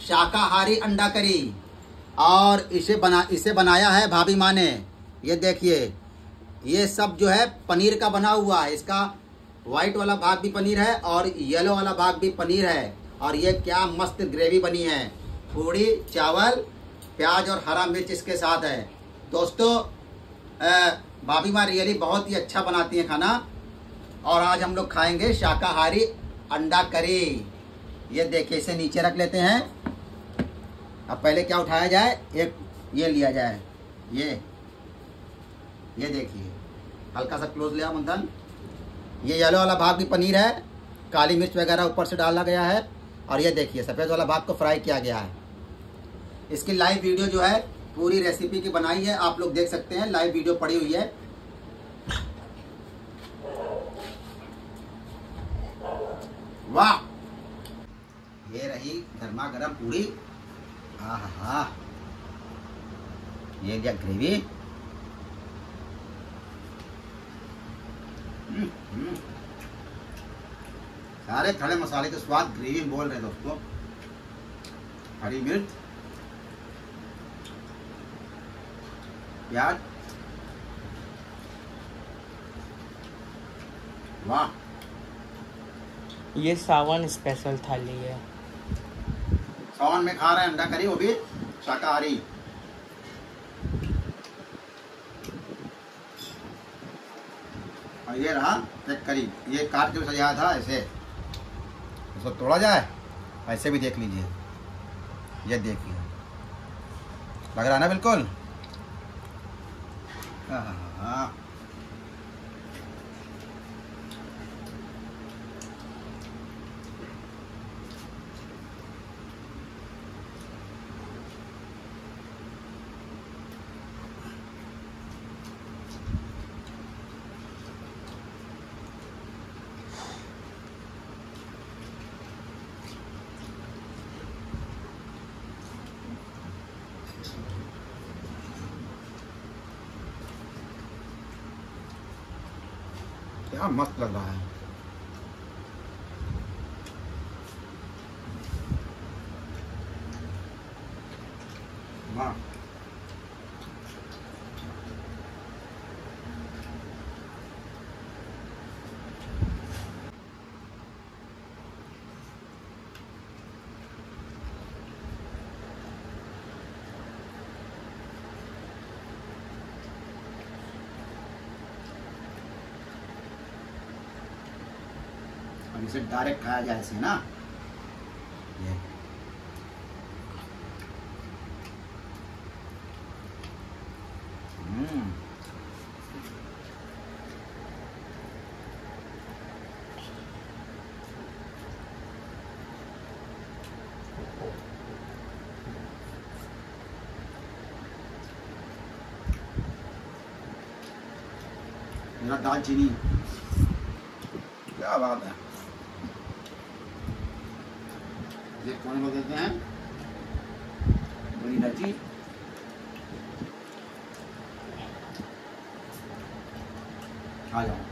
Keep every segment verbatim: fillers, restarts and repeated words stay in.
शाकाहारी अंडा करी। और इसे बना इसे बनाया है भाभी माँ ने। ये देखिए, ये सब जो है पनीर का बना हुआ है। इसका वाइट वाला भाग भी पनीर है और येलो वाला भाग भी पनीर है। और ये क्या मस्त ग्रेवी बनी है। पूड़ी, चावल, प्याज और हरा मिर्च इसके साथ है। दोस्तों, भाभी माँ रियली बहुत ही अच्छा बनाती हैं खाना। और आज हम लोग खाएंगे शाकाहारी अंडा करी। ये देखिए, इसे नीचे रख लेते हैं। अब पहले क्या उठाया जाए, एक ये लिया जाए। ये ये देखिए, हल्का सा क्लोज लिया मंथन। ये येलो वाला भाग भी पनीर है, काली मिर्च वगैरह ऊपर से डाला गया है। और ये देखिए, सफ़ेद वाला भाग को फ्राई किया गया है। इसकी लाइव वीडियो जो है पूरी रेसिपी की बनाई है, आप लोग देख सकते हैं। लाइव वीडियो पड़ी हुई है। वाह, ये रही गर्मा गर्म पूरी। हाँ हाँ हाँ, ये लिया ग्रेवी। सारे खड़े मसाले के स्वाद ग्रेवी में बोल रहे हैं दोस्तों। हरी मिर्च, प्याज, वाह, ये सावन स्पेशल थाली है। सावन में खा रहे हैं अंडा करी, वो भी शाकाहारी। और ये रहा एक करी, ये काट के सजाया था ऐसे। इसको तोड़ा जाए, ऐसे भी देख लीजिए। ये देखिए, लग रहा है ना बिल्कुल। हाँ हाँ हाँ, क्या मस्त लग रहा है। वाह, अब इसे डायरेक्ट खाया जाए ऐसे ना। ये हम्म, मेरा दालचीनी, क्या बात है। ये कौन लोग देते हैं, बड़ी इलायची, आ जाओ।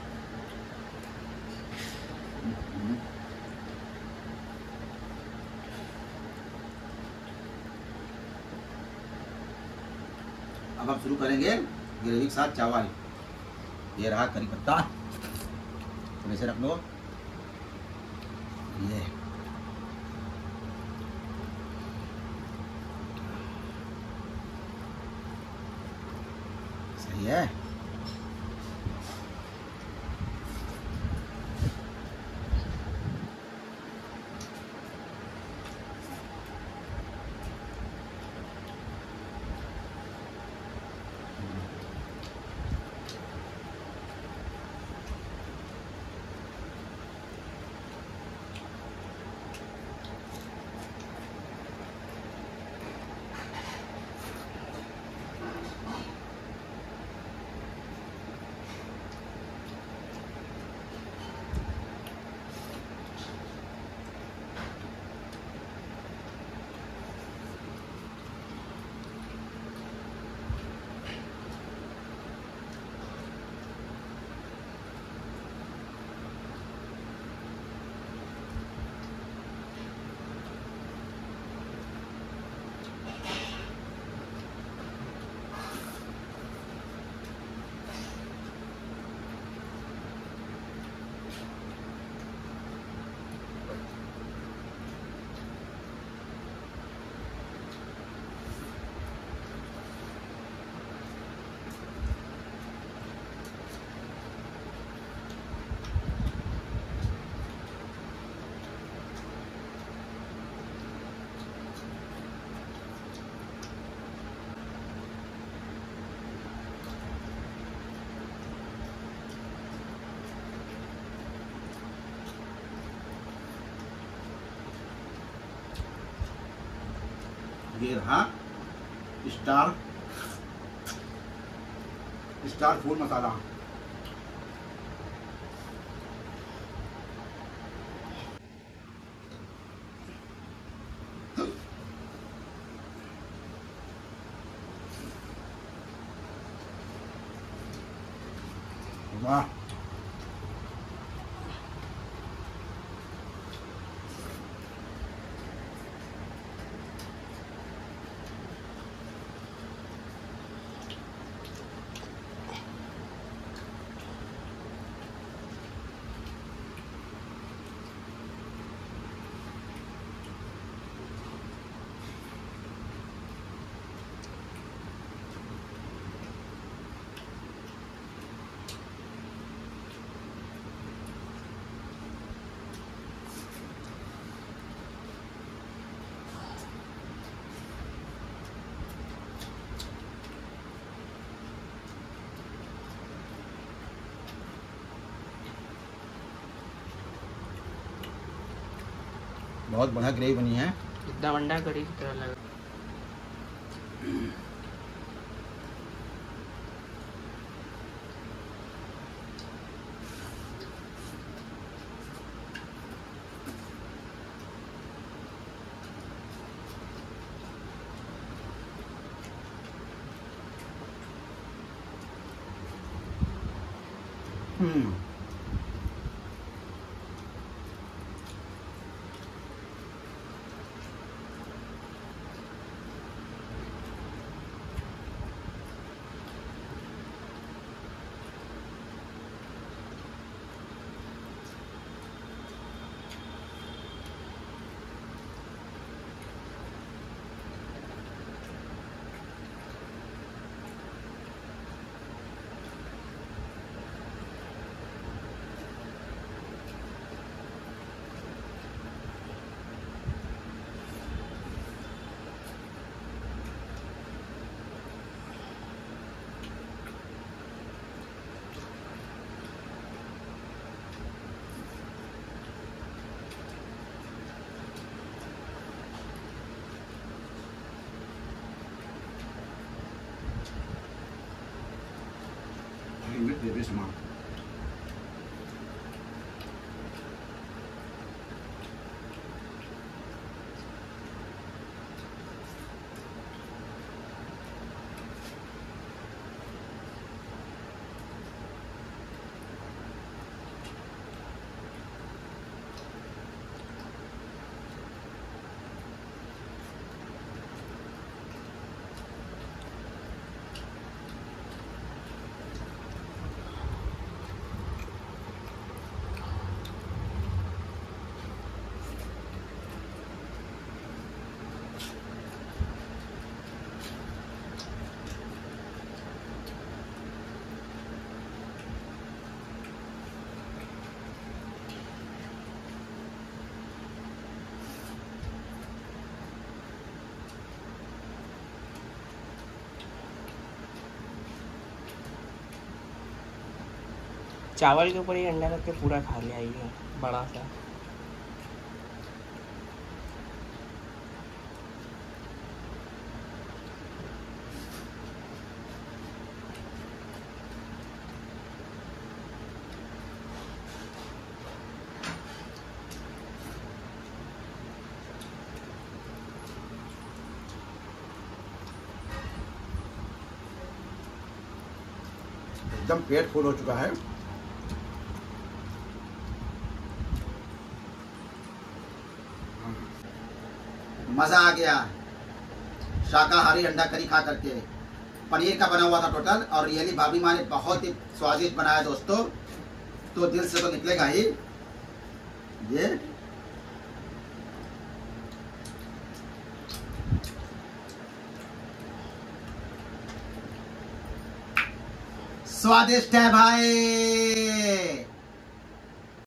अब हम शुरू करेंगे ग्रेवी के साथ चावल। ये रहा करी पत्ता, तो ऐसे रख लो। ये सही है। ये रहा स्टार स्टार फूल मसाला। वाह, बहुत बढ़िया ग्रेवी बनी है। एकदम अंडा करी की तरह लग हम्म mit wir wissen mal चावल के ऊपर ही अंडा रख के पूरा खा लिया ये बड़ा सा। एकदम पेट फुल हो चुका है। मजा आ गया शाकाहारी अंडा करी खा करके। पनीर का बना हुआ था टोटल, और रियली भाभी माँ ने बहुत ही स्वादिष्ट बनाया दोस्तों, तो दिल से तो निकलेगा ही ये। स्वादिष्ट है भाई।